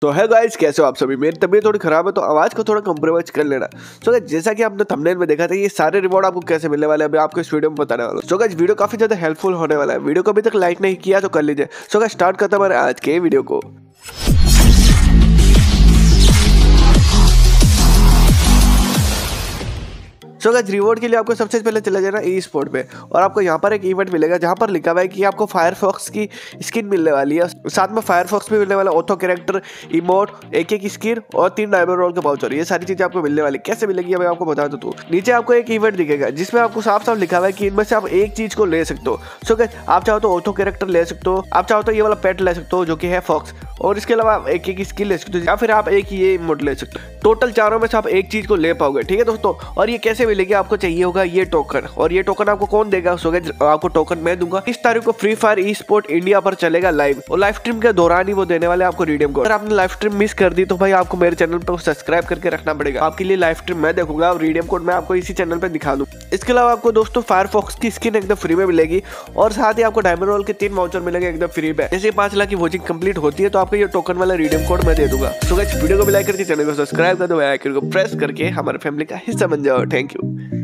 तो है गाइस, कैसे हो आप सभी। मेरी तबीयत थोड़ी खराब है तो आवाज को थोड़ा कंप्रोमाइज कर लेना। सो गाइस, जैसा कि आपने थंबनेल में देखा था, ये सारे रिवॉर्ड आपको कैसे मिलने वाले हैं अभी आपको इस वीडियो में बताने वाला हूं। सो गाइस, वीडियो काफी ज्यादा हेल्पफुल होने वाला है। वीडियो को अभी तक लाइक नहीं किया तो कर लीजिए। सो गाइस, स्टार्ट करते हैं हमारे आज के वीडियो को। सो गाइस, रिवॉर्ड के लिए आपको सबसे पहले चला जाना ई स्पोर्ट पे और आपको यहाँ पर एक इवेंट मिलेगा जहाँ पर लिखा हुआ है कि आपको फायरफॉक्स की स्किन मिलने वाली है। साथ में फायरफॉक्स भी मिलने वाला, ऑथो कैरेक्टर, इमोट, एक स्किन और 3 डायमंड रोल के वाउचर। ये सारी चीजें आपको मिलने वाली। कैसे मिलेगी मैं आपको बता दूं। नीचे आपको एक इवेंट दिखेगा जिसमें आपको साफ साफ लिखा हुआ है कि इनमें से आप एक चीज को ले सकते हो। सो गाइस, आप चाहो तो ऑथो कैरेक्टर ले सकते हो, आप चाहो तो ये वाला पेट ले सकते हो जो कि है फॉक्स, और इसके अलावा आप एक स्किन ले सकते हो या फिर आप एक ये इमोट ले सकते हो। टोटल चारों में से आप एक चीज को ले पाओगे। ठीक है दोस्तों, और ये कैसे मिलेगी, आपको चाहिए होगा ये टोकन। और ये टोकन आपको कौन देगा? सो गाइस, आपको टोकन मैं दूंगा। इस तारीख को free fire e sport India पर चलेगा लाइव, और लाइव स्ट्रीम के दौरान ही वो देने वाले आपको रिडीम कोड। अगर आपने लाइव स्ट्रीम मिस कर दी तो भाई आपको मेरे चैनल पर सब्सक्राइब करके रखना पड़ेगा। आपके लिए लाइव स्ट्रीम मैं देखूंगा और रिडीम कोड मैं आपको इसी चैनल पर दिखा दूं। इसके अलावा आपको दोस्तों फायरफॉक्स की स्किन एकदम फ्री में मिलेगी और साथ ही आपको डायमंड रोल के 3 वाउचर मिलेंगे एकदम फ्री में। जैसे 5 लाख की वोटिंग कंप्लीट होती है तो आपको ये टोकन वाला रिडीम कोड मैं दे दूंगा। सो गाइस, वीडियो को भी लाइक करके चैनल को सब्सक्राइब कर दो, आइकन को प्रेस करके हमारे फैमिली का हिस्सा बन जाओ। Thank you.